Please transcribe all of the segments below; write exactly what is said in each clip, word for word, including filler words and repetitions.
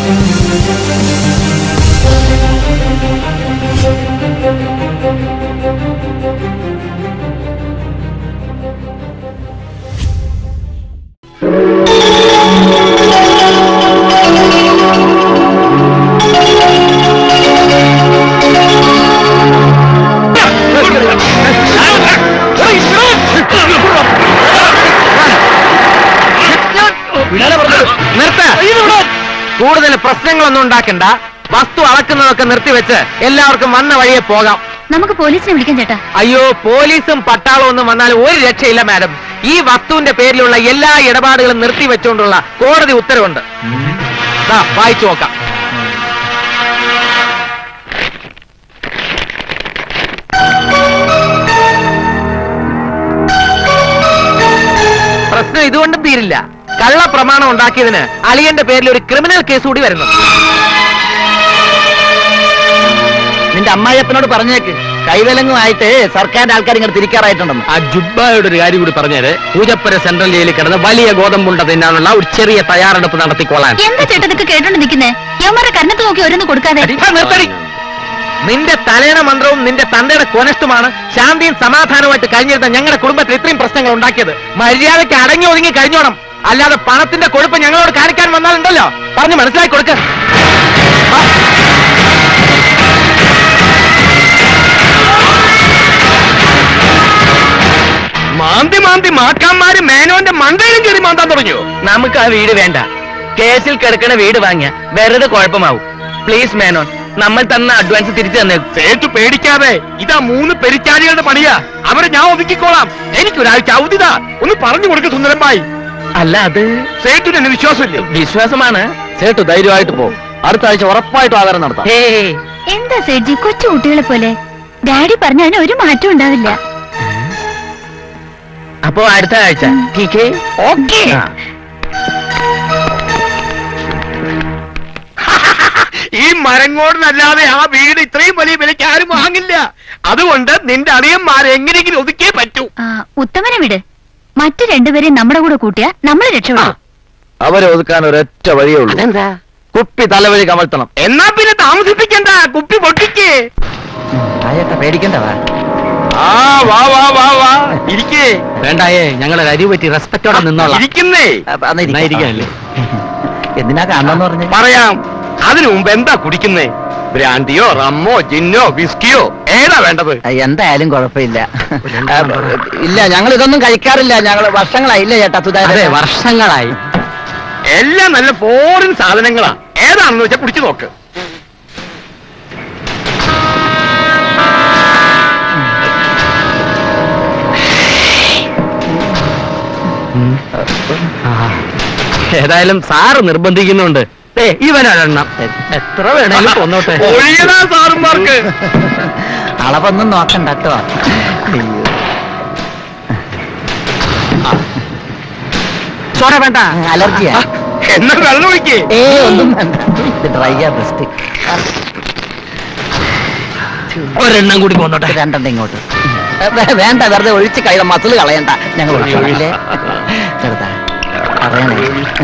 കൂടുതൽ പ്രശ്നങ്ങളൊന്നും ഉണ്ടാക്കണ്ട. വസ്തു അളക്കുന്നതൊക്കെ നിർത്തിവെച്ച് എല്ലാവർക്കും വന്ന വഴിയെ പോകാം. നമുക്ക് പോലീസിനെ വിളിക്കാം ചേട്ടാ. അയ്യോ, പോലീസും പട്ടാളവും ഒന്നും വന്നാൽ ഒരു രക്ഷയില്ല മാഡം. ഈ വസ്തുവിന്റെ പേരിലുള്ള എല്ലാ ഇടപാടുകളും നിർത്തിവെച്ചുകൊണ്ടുള്ള കോടതി ഉത്തരവുണ്ട്. വായിച്ചു നോക്കാം. പ്രശ്നം ഇതുകൊണ്ടും തീരില്ല. കള്ള പ്രമാണം ഉണ്ടാക്കിയതിന് അളിയന്റെ പേരിൽ ഒരു ക്രിമിനൽ കേസ് കൂടി വരുന്നു. നിന്റെ അമ്മായിയപ്പനോട് പറഞ്ഞേക്ക്, കൈവലങ്ങുമായിട്ട് സർക്കാരിന്റെ ആൾക്കാർ ഇങ്ങോട്ട് തിരിക്കാറായിട്ടുണ്ടെന്ന്. ആ ജുബ്ബായുടെ ഒരു കാര്യം കൂടി പറഞ്ഞേര്. പൂജപ്പുര സെൻട്രൽ ജയിലിൽ കിടന്ന് വലിയ ഗോതമ്പുണ്ട തിന്നാനുള്ള ഒരു ചെറിയ തയ്യാറെടുപ്പ് നടത്തിക്കോളാൻ. എന്താ ചേട്ടാ ഇതൊക്കെ കേട്ടോണ്ട് നിൽക്കുന്നേ? യവന്മാരെ കണ്ണത്ത് നോക്കി ഓരോന്ന് കൊടുക്കാതെ. നിന്റെ തലേണ മന്ത്രവും നിന്റെ തന്തയുടെ കൊനഷ്ടുമാണ് ശാന്തിയും സമാധാനവുമായിട്ട് കഴിഞ്ഞിരുന്ന ഞങ്ങളുടെ കുടുംബത്തിൽ ഇത്രയും പ്രശ്നങ്ങൾ ഉണ്ടാക്കിയത്. മര്യാദയ്ക്ക് അടങ്ങി ഒതുങ്ങി കഴിഞ്ഞോണം. അല്ലാതെ പണത്തിന്റെ കൊഴുപ്പ് ഞങ്ങളോട് കാണിക്കാൻ വന്നാലുണ്ടല്ലോ, പറഞ്ഞു മനസ്സിലാക്കി കൊടുക്ക. മാന്തി മാന്തി മാക്കാന്മാര് മേനോന്റെ മണ്ടയിലും കയറി മാന്താൻ തുടങ്ങിയോ? നമുക്ക് ആ വീട് വേണ്ട. കേസിൽ കിടക്കണ വീട് വാങ്ങിയ വെറുതെ കുഴപ്പമാവും. പ്ലീസ് മേനോൻ, നമ്മൾ തന്ന അഡ്വാൻസ് തിരിച്ചു തന്നെ. സേറ്റു പേടിക്കാതെ, ഇതാ മൂന്ന് പെരിച്ചാരികളുടെ പണിയാ. അവരെ ഞാൻ ഒതുക്കിക്കോളാം. എനിക്കൊരാഴ്ച അവധിതാ. ഒന്ന് പറഞ്ഞു കൊടുക്ക സുന്ദരമായി. അല്ല, അത് സേറ്റുന് എന്നെ വിശ്വാസമില്ലേ? വിശ്വാസമാണ്. സേട്ടു ധൈര്യമായിട്ട് പോകും. അടുത്ത ആഴ്ച ഉറപ്പായിട്ടും ആധാരം നടത്താം. എന്താ സേട്ജി കൊച്ചു കുട്ടികളെ പോലെ? ഡാഡി പറഞ്ഞ അതിന് ഒരു മാറ്റം ഉണ്ടാവില്ല. അപ്പോ അടുത്ത ആഴ്ച ഓക്കേ. ഈ മരങ്ങോടിനല്ലാതെ ആ വീട് ഇത്രയും വലിയ വിലയ്ക്ക് ആരും വാങ്ങില്ല. അതുകൊണ്ട് നിന്റെ അളിയന്മാരെ എങ്ങനെയെങ്കിലും ഒതുക്കിയേ പറ്റൂ. ഉത്തമനെ വിട്. മറ്റു രണ്ടുപേരെയും നമ്മുടെ കൂടെ കൂട്ടിയാ നമ്മൾ രക്ഷപ്പെടും. അവരെ ഒതുക്കാൻ ഒരൊറ്റ വഴിയേ ഉള്ളൂ. അതെന്താ? കുപ്പി തലവഴി കമഴ്ത്തണം. എന്നാ പിന്നെ താമസിപ്പിക്കണ്ട, കുപ്പി പൊട്ടിക്കേ. പേടിക്കണ്ടവാ. ആ വാ വാ വാ വാ ഇരിക്കേ. വേണ്ടായേ, ഞങ്ങളെ അരി പറ്റി റെസ്പെക്റ്റോടെ നിന്നോളാം. ഇരിക്കുന്നേ. എന്തിനാ കാണാന്ന് പറഞ്ഞു പറയാം. അതിനു മുമ്പ് എന്താ കുടിക്കുന്നേ? ബ്രാൻഡിയോ റമ്മോ ജിന്നോ വിസ്കിയോ ഏതാ വേണ്ടത്? എന്തായാലും കുഴപ്പമില്ല. ഇല്ല, ഞങ്ങൾ ഇതൊന്നും കഴിക്കാറില്ല. ഞങ്ങൾ വർഷങ്ങളായി. ഇല്ല ചേട്ടാ, സുധാകരൻ, വർഷങ്ങളായി. എല്ലാം നല്ല ഫോറിൻ സാധനങ്ങളാ. ഏതാണെന്ന് വെച്ചാ കുടിച്ചു നോക്ക്. ഏതായാലും സാറ് നിർബന്ധിക്കുന്നുണ്ട്. ഇവനെണ്ണം എത്ര വേണേലും കൊന്നോട്ടെ. സാറുമാർക്ക് അളവൊന്നും നോക്കണ്ട കേട്ടോ. സോഡ വേണ്ട, അലർജിയാ. എന്നാ വെള്ളം ഒഴിക്കേ. ഏ ഒന്നും വേണ്ട, ഡ്രൈയാ ബെസ്റ്റ്. ഒരെണ്ണം കൂടി കൊന്നോട്ടെ. രണ്ടെണ്ണം ഇങ്ങോട്ട് വേണ്ട, വെറുതെ ഒഴിച്ച് കഴിയ മസിൽ കളയണ്ട. ഞങ്ങൾ ചെറുതാ പറയണേ.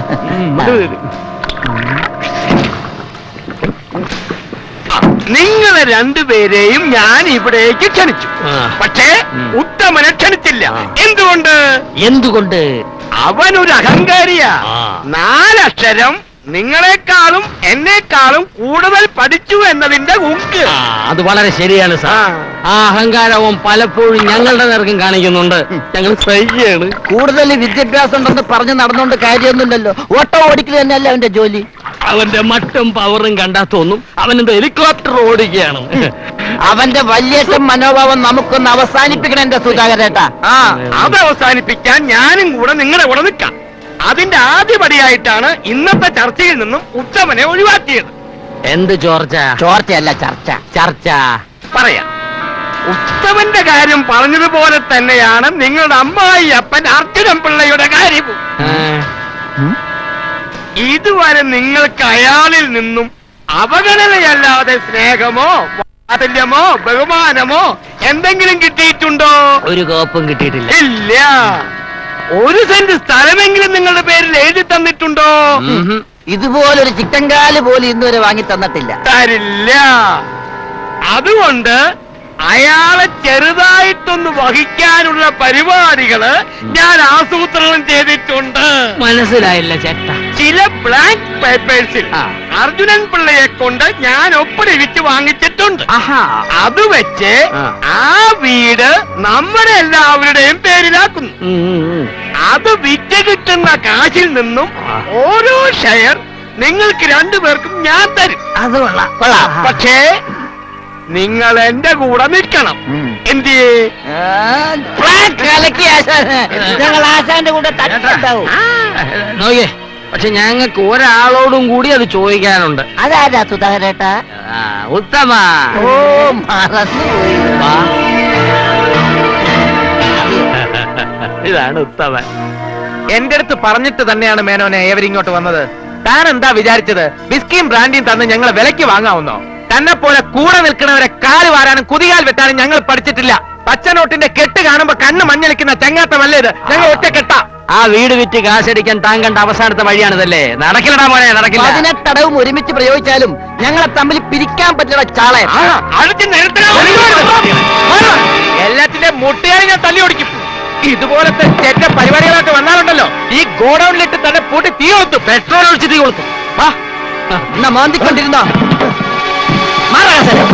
നിങ്ങളെ രണ്ടുപേരെയും ഞാൻ ഇവിടേക്ക് ക്ഷണിച്ചു. പക്ഷേ ഉത്തമനെ ക്ഷണിച്ചില്ല. എന്തുകൊണ്ട്? എന്തുകൊണ്ട്? അവനൊരു അഹങ്കാരിയാ. നാലക്ഷരം നിങ്ങളെക്കാളും എന്നെക്കാളും കൂടുതൽ പഠിച്ചു എന്നതിന്റെ ഉക്ക്. അത് വളരെ ശരിയാണ് സാർ. ആ അഹങ്കാരവും പലപ്പോഴും ഞങ്ങളുടെ നേർക്കും കാണിക്കുന്നുണ്ട്. ഞങ്ങൾ സഹിക്കുകയാണ്. കൂടുതൽ വിദ്യാഭ്യാസം ഉണ്ടെന്ന് പറഞ്ഞ് നടന്നുകൊണ്ട് കാര്യമൊന്നുമില്ലല്ലോ. ഓട്ടോ ഓടിക്കൽ തന്നെയല്ലേ അവന്റെ ജോലി. അവന്റെ മട്ടും പവറും കണ്ടാ തോന്നും അവനെന്തോ ഹെലികോപ്റ്റർ ഓടിക്കുകയാണ്. അവന്റെ വലിയേറ്റം മനോഭാവം നമുക്കൊന്ന് അവസാനിപ്പിക്കണം എന്റെ സുധാകരേട്ടാ. ആ, അത് അവസാനിപ്പിക്കാൻ ഞാനും കൂടെ നിങ്ങളെ കൂടെ നിൽക്കാം. അതിന്റെ ആദ്യപടിയായിട്ടാണ് ഇന്നത്തെ ചർച്ചയിൽ നിന്നും ഉത്തമനെ ഒഴിവാക്കിയത്. എന്ത് ചോർച്ച? ചോർച്ചയല്ല, ചർച്ച. ചർച്ച പറയാം. ഉത്തമന്റെ കാര്യം പറഞ്ഞതുപോലെ തന്നെയാണ് നിങ്ങളുടെ അമ്മായി അപ്പൻ അർജുനൻ പിള്ളയുടെ കാര്യവും. ഇതുവരെ നിങ്ങൾക്ക് അയാളിൽ നിന്നും അവഗണനയല്ലാതെ സ്നേഹമോ വാത്സല്യമോ ബഹുമാനമോ എന്തെങ്കിലും കിട്ടിയിട്ടുണ്ടോ? ഒരു കോപ്പും കിട്ടിയിട്ടില്ല. ഇല്ല. ഒരു സെന്റ് സ്ഥലമെങ്കിലും നിങ്ങളുടെ പേരിൽ എഴുതി തന്നിട്ടുണ്ടോ? ഇതുപോലൊരു ചിക്കൻ കാല് പോലും ഇന്നുവരെ വാങ്ങി തന്നിട്ടില്ല. തരില്ല. അതുകൊണ്ട് അയാളെ ചെറുതായിട്ടൊന്ന് വഹിക്കാനുള്ള പരിപാടികള് ഞാൻ ആസൂത്രണം ചെയ്തിട്ടുണ്ട്. മനസ്സിലായില്ല ചേട്ടാ. ചില ബ്ലാങ്ക് പേപ്പേഴ്സിൽ അർജുനൻ പിള്ളയെ കൊണ്ട് ഞാൻ ഒപ്പിടിവിച്ച് വാങ്ങിച്ചിട്ടുണ്ട്. അത് വെച്ച് ആ വീട് നമ്മുടെ എല്ലാവരുടെയും പേരിലാക്കുന്നു. അത് വിറ്റ് കിട്ടുന്ന കാശിൽ നിന്നും ഓരോ ഷെയർ നിങ്ങൾക്ക് രണ്ടുപേർക്കും ഞാൻ തരും. അത് കൊള്ളാം കൊള്ളാം. പക്ഷേ നിങ്ങൾ എന്റെ കൂടെ നിൽക്കണം. എന്ത് ഞങ്ങൾ ആശാന്റെ കൂടെ തട്ടുണ്ടാവും. നോക്കേ, പക്ഷെ ഞങ്ങൾക്ക് ഒരാളോടും കൂടി അത് ചോദിക്കാനുണ്ട്. അതാരാ സുധാകരേട്ടാ? ഉത്തമ. ഓ മറന്നുപോയി. ഇതാണ് ഉത്തമൻ. എന്റെ അടുത്ത് പറഞ്ഞിട്ട് തന്നെയാണ് മേനോനെ ഏവരിങ്ങോട്ട് വന്നത്. താൻ എന്താ വിചാരിച്ചത്? ബിസ്കിയും ബ്രാൻഡിയും തന്ന് ഞങ്ങളെ വിലയ്ക്ക് വാങ്ങാവുന്നോ? തന്നെ പോലെ കൂടെ നിൽക്കുന്നവരെ കാല് വാരാനും കുതികാൽ വെട്ടാനും ഞങ്ങൾ പഠിച്ചിട്ടില്ല. പച്ചനോട്ടിന്റെ കെട്ട് കാണുമ്പോ കണ്ണ് മഞ്ഞളിക്കുന്ന ചങ്ങാത്തമല്ലേ ഇത്? ഞങ്ങൾ ഒറ്റ കെട്ടാ. ആ വീട് വിറ്റ് കാശടിക്കാൻ താൻ കണ്ട അവസാനത്തെ വഴിയാണിതല്ലേ? നടക്കില്ലടാ മോനെ, നടക്കില്ല. പതിനെട്ടടവും ഒരുമിച്ച് പ്രയോഗിച്ചാലും ഞങ്ങളെ തമ്മിൽ പിരിക്കാൻ പറ്റുന്ന ചാളെ എല്ലാത്തിന്റെ മുട്ടയായി ഞാൻ തല്ലി ഓടിക്കും. ഇതുപോലത്തെ ചെറ്റ പരിപാടികളൊക്കെ വന്നാലുണ്ടല്ലോ ഈ ഗോഡൌണിലിട്ട് തന്നെ പൂട്ടി തീ കൊടുത്തു. പെട്രോൾ ഒഴിച്ച് തീ കൊടുത്തു. എന്നാ മാന്തിക്കൊണ്ടിരുന്നോ? മാറാ